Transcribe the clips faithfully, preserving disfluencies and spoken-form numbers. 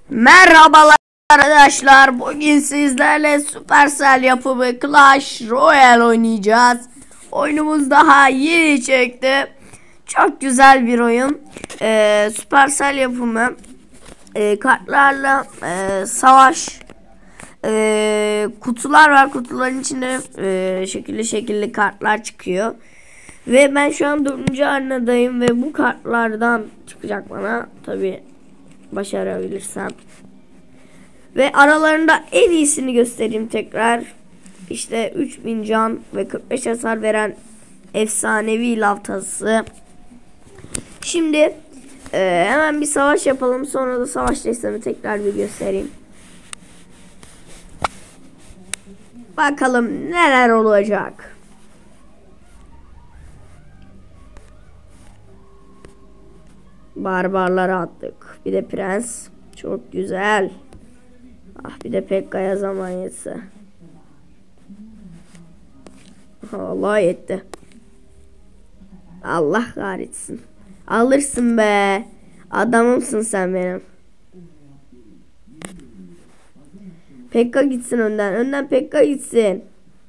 Merhabalar arkadaşlar. Bugün sizlerle Supercell yapımı Clash Royale oynayacağız. Oyunumuz daha yeni çıktı. Çok güzel bir oyun. Ee, Supercell yapımı e, kartlarla e, savaş e, kutular var. Kutuların içinde e, şekilli şekilli kartlar çıkıyor. Ve ben şu an dördüncü arenadayım ve bu kartlardan çıkacak bana. Tabi başarabilirsem. Ve aralarında en iyisini göstereyim tekrar. İşte üç bin can ve kırk beş hasar veren efsanevi laftası. Şimdi e, hemen bir savaş yapalım. Sonra da savaş resmi tekrar bir göstereyim. Bakalım neler olacak. Barbarlara attık. Bir de prens. Çok güzel. Ah, bir de Pekka'ya zaman yetse. Allah yetti. Allah kahretsin. Alırsın be. Adamımsın sen benim. Pekka gitsin önden. Önden Pekka gitsin.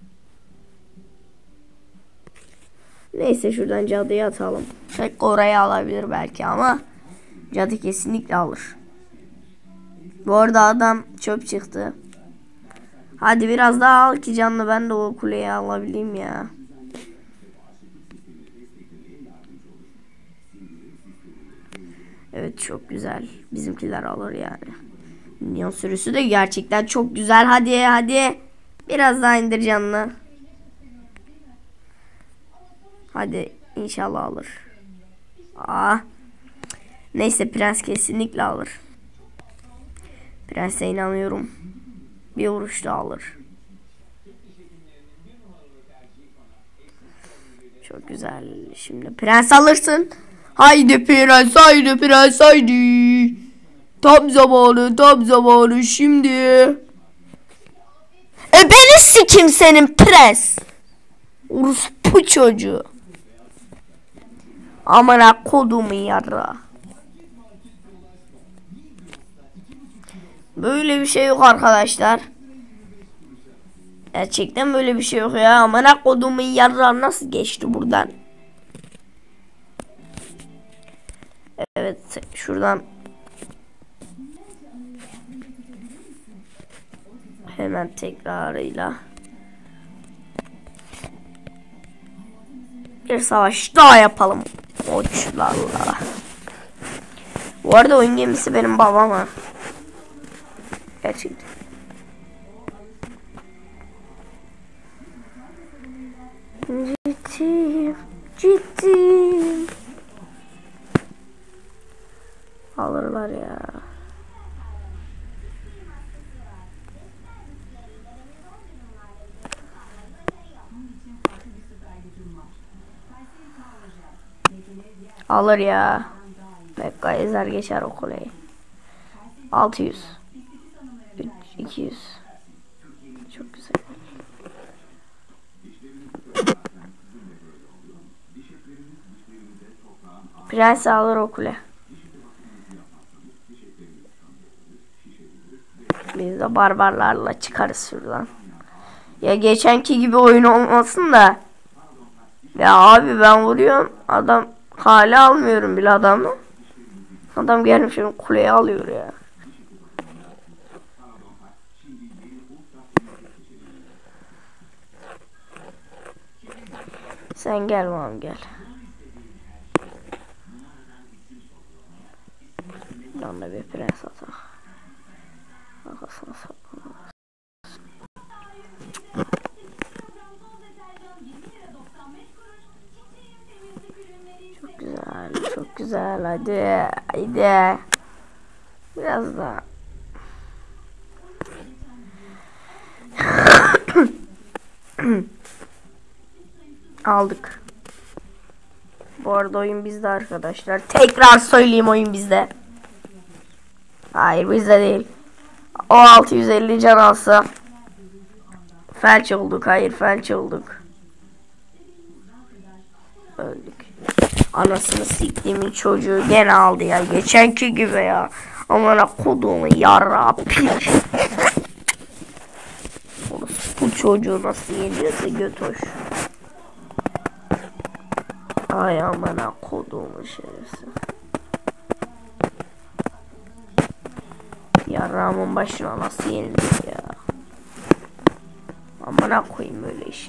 Neyse şuradan cadıyı atalım. Pekka oraya alabilir belki ama cadı kesinlikle alır. Bu arada adam çöp çıktı. Hadi biraz daha al ki canlı ben de o kuleyi alabileyim ya. Evet çok güzel. Bizimkiler alır yani. Minyon sürüsü de gerçekten çok güzel. Hadi hadi. Biraz daha indir canlı. Hadi inşallah alır. Aa. Neyse prens kesinlikle alır. Prense inanıyorum. Bir vuruşta alır. Çok güzel. Şimdi prens alırsın. Haydi prens, haydi prens, haydi. Tam zamanı, tam zamanı şimdi. E beni sikim senin prens. Orospu çocuğu. Amına kodumu yarra. Böyle bir şey yok arkadaşlar. Gerçekten böyle bir şey yok ya. Amına kodumun yarra nasıl geçti buradan? Evet şuradan hemen tekrarıyla bir savaş daha yapalım oçlarla. Bu arada oyun gemisi benim babam ha. Gerçekten. Ciddiyim, ciddiyim. Alırlar ya. Alır ya. Pekka ezer geçer o kuleyi. altı yüz. iki yüz. Çok güzel. Prens alır o kule. Biz de barbarlarla çıkarız şuradan. Ya geçenki gibi oyun olmasın da. Ya abi ben vuruyorum. Adam hala almıyorum bile adamı. Adam gelmiş şimdi kuleyi alıyor ya. Sen gel oğlum gel. Lan da bir prens atak. Arkasına saklanır. Çok güzel, çok güzel. Hadi, hadi. Biraz daha. Aldık. Bu arada oyun bizde arkadaşlar. Tekrar söyleyeyim oyun bizde. Hayır bizde değil. O altı yüz elli can alsa. Felç olduk. Hayır felç olduk. Öldük. Anasını siktiğimin çocuğu gene aldı ya. Geçenki gibi ya. Amına koduğumu yarra piç. Bu çocuğu nasıl yeniyorsa göt hoş. Ay amına koduğumu şerefsiz. Yarrağımın başına nasıl yenilir ya. Amına koyayım böyle işi.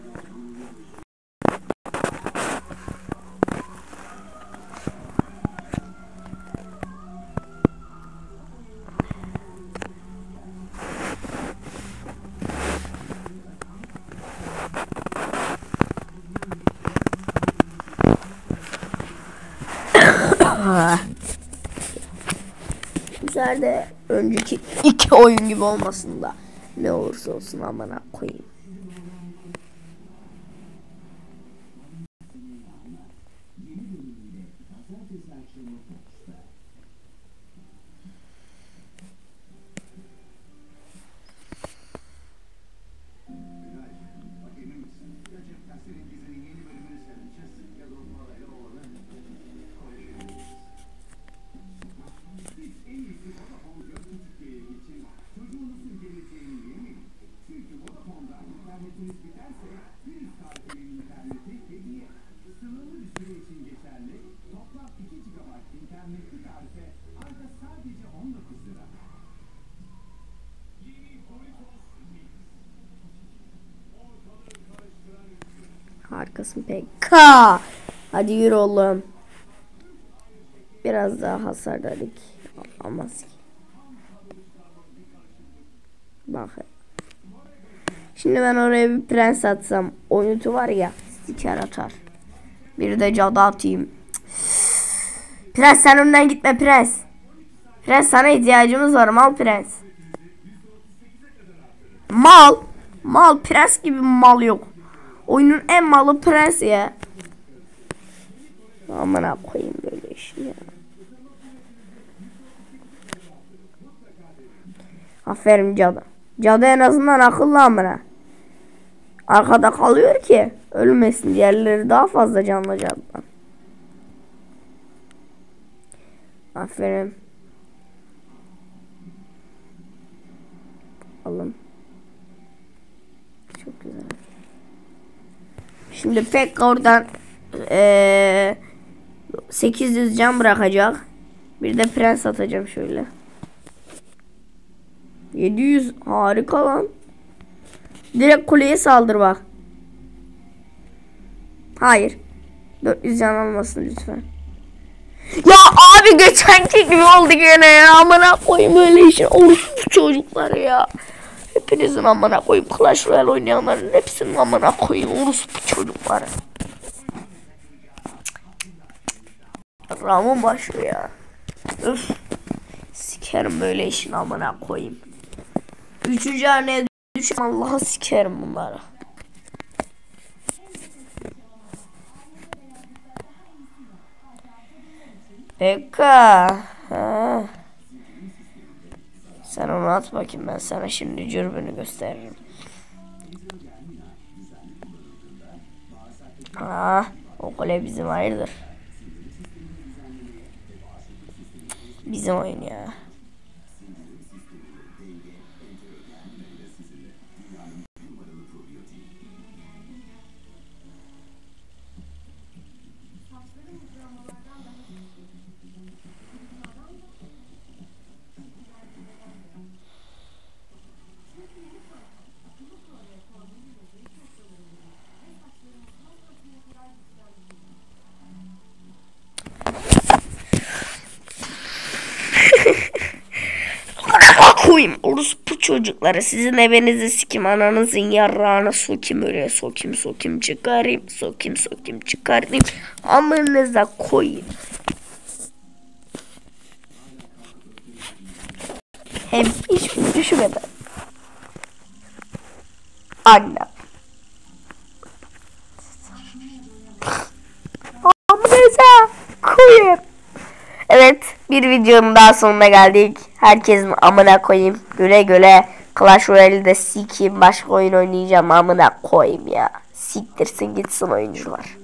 Güzel de önceki iki oyun gibi olmasın da ne olursa olsun amına koyayım. Harikasın pek. Ka. Hadi yürü oğlum. Biraz daha hasar dedik. Olmaz ki. Bak. Şimdi ben oraya bir prens atsam. Oyuntu var ya. Stiker atar. Bir de cadı atayım. Prens sen önden gitme prens. Prens sana ihtiyacımız var. Mal prens. Mal. Mal prens gibi mal yok. Oyunun en malı prens ya. Amına koyayım böyle işi ya. Aferin cadı. Cadı en azından akıllı amına. Arkada kalıyor ki ölmesin. Diğerleri daha fazla canlı cadıdan. Aferin. Alın. Çok güzel. Şimdi pek oradan ee, sekiz yüz can bırakacak. Bir de prens atacağım şöyle. yedi yüz harika lan. Direkt kuleye saldır bak. Hayır. dört yüz can almasın lütfen. Ya abi geçenki gibi oldu gene ya. Amına koyayım öyle işin. Orospu çocuklar ya. Hepinizin amına koyayım. Clash Royale oynayanların hepsinin amına koyayım. Orospu çocukları. Ramon başı ya. Üf. Sikerim böyle işin amına koyayım. Üçüncü haneye düşen Allah'a sikerim bunları. Eka. Ha. Sen onu at bakayım, ben sana şimdi cürbünü gösteririm. Ah, o kule bizim, hayırdır? Bizim oyun ya. Koyayım orospu çocukları, sizin evinizi sikim, ananızın yarrağına sokim, öyle sokim sokim çıkarayım, sokim sokim çıkarayım, amınıza koyayım. Hem hiç düşünmeden annem amınıza koyayım. Evet, bir videonun daha sonuna geldik. Herkesin amına koyayım. Güle güle. Clash Royale'de sikeyim. Başka oyun oynayacağım, amına koyayım ya. Siktirsin gitsin oyuncular.